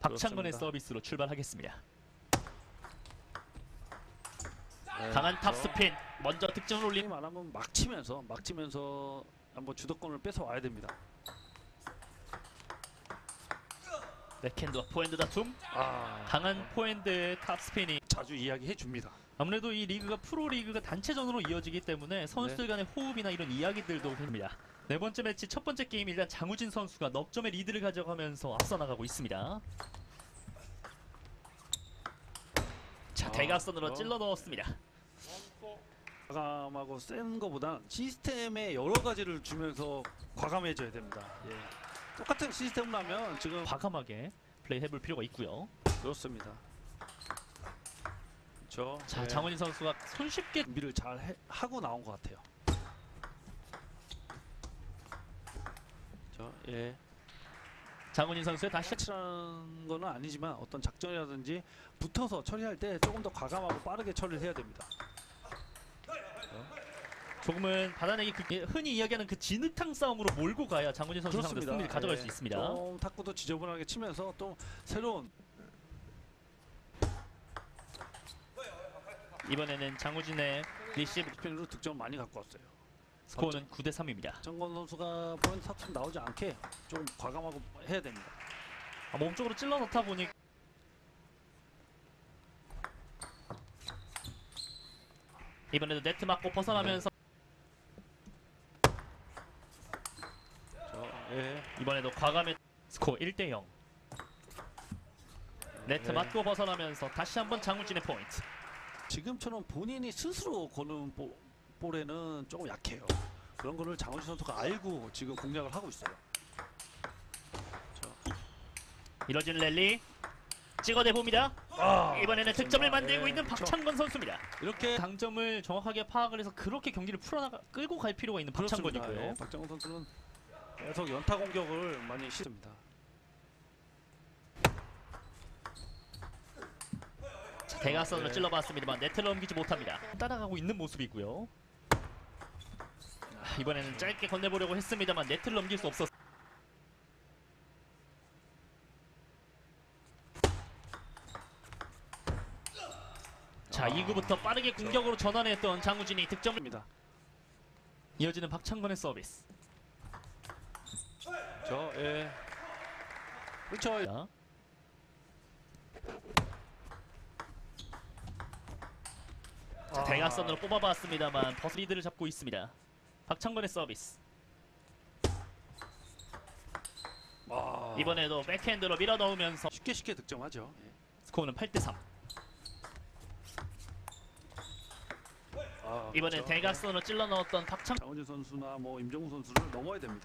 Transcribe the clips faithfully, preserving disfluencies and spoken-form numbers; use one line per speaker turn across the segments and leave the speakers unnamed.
박창건의 서비스로 출발하겠습니다. 네, 강한 탑스핀 먼저 득점을 올린
말하면 막 치면서 막 치면서 한번 주도권을 뺏어 와야 됩니다.
백핸드와 포핸드 다툼.
아,
강한 포핸드 탑스핀이
자주 이야기해 줍니다.
아무래도 이 리그가 프로리그가 단체전으로 이어지기 때문에 선수들 간의 호흡이나 이런 이야기들도 됩니다. 네 번째 매치 첫 번째 게임 일단 장우진 선수가 넉 점의 리드를 가져가면서 앞서 나가고 있습니다. 자,
아,
대각선으로
어.
찔러 넣었습니다.
과감하고 센 거보다 시스템에 여러 가지를 주면서 과감해져야 됩니다. 예. 똑같은 시스템이라면 지금
과감하게 플레이 해볼 필요가 있고요.
그렇습니다. 그렇죠.
자,
예.
장훈인 선수가 손쉽게
준비를 잘 해, 하고 나온 것 같아요. 저, 예.
장훈인 선수의 다시
치라는 거는 아니지만 어떤 작전이라든지 붙어서 처리할 때 조금 더 과감하고 빠르게 처리를 해야 됩니다.
조금은 받아내기 그, 흔히 이야기하는 그 진흙탕 싸움으로 몰고 가야 장훈인 선수 상대 승리를 가져갈
예.
수 있습니다.
좀 탁구도 지저분하게 치면서 또 새로운
이번에는 장우진의 리시브
스핀으로 득점 많이 갖고 왔어요.
스코어는 구 대 삼입니다.
정건 선수가 포인트 탑승 나오지 않게 좀 과감하고 해야 됩니다.
아, 몸쪽으로 찔러 넣다 보니 이번에도 네트 맞고 벗어나면서
저, 예.
이번에도 과감의 스코어 일 대 영. 네트
예.
맞고 벗어나면서 다시 한번 장우진의 포인트.
지금처럼 본인이 스스로 거는 볼, 볼에는 조금 약해요. 그런 거를 장원시 선수가 알고 지금 공략을 하고 있어요. 저.
이뤄진 랠리 찍어내봅니다.
아,
이번에는
좋습니다.
득점을 만들고
예,
있는
그렇죠.
박창건 선수입니다.
이렇게
강점을 정확하게 파악을 해서 그렇게 경기를 풀어나가 끌고 갈 필요가 있는 박창건이고요.
예, 박창건 선수는 계속 연타 공격을 많이 시도합니다.
자, 대각선으로
네.
찔러봤습니다만 네트를 넘기지 못합니다. 따라가고 있는 모습이고요. 아, 이번에는 짧게 건네보려고 했습니다만 네트를 넘길 수 없었습니다. 자,
아,
이 구부터 빠르게 공격으로 전환했던 장우진이 득점을
입니다.
이어지는 박창건의 서비스.
저, 예. 그렇죠.
자, 자, 대각선으로 뽑아봤습니다만 버스 리드를 잡고 있습니다. 박창건의 서비스.
아,
이번에도 백핸드로 밀어 넣으면서
쉽게 쉽게 득점하죠. 예.
스코어는 팔 대 삼.
아,
이번엔
그렇죠.
대각선으로 찔러 넣었던 박창.
장원진 선수나 뭐 임종우 선수를 넘어야 됩니다.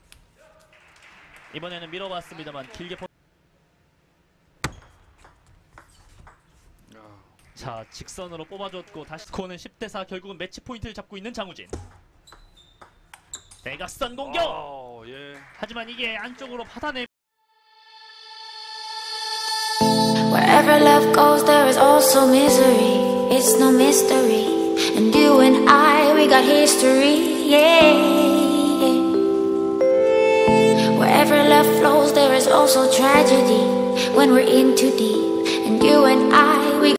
이번에는 밀어봤습니다만 길게 퍼...
야,
자, 직선으로 뽑아줬고 다시 스코어는 십 대 사. 결국은 매치 포인트를 잡고 있는 장우진. 대각선 공격!
아, 예.
하지만 이게 안쪽으로 받아내.
Wherever love goes, there is also misery. It's no mystery. And you and I, we got history. Yeah. Wherever love flows, there is also tragedy. When we're in too deep. And you and I.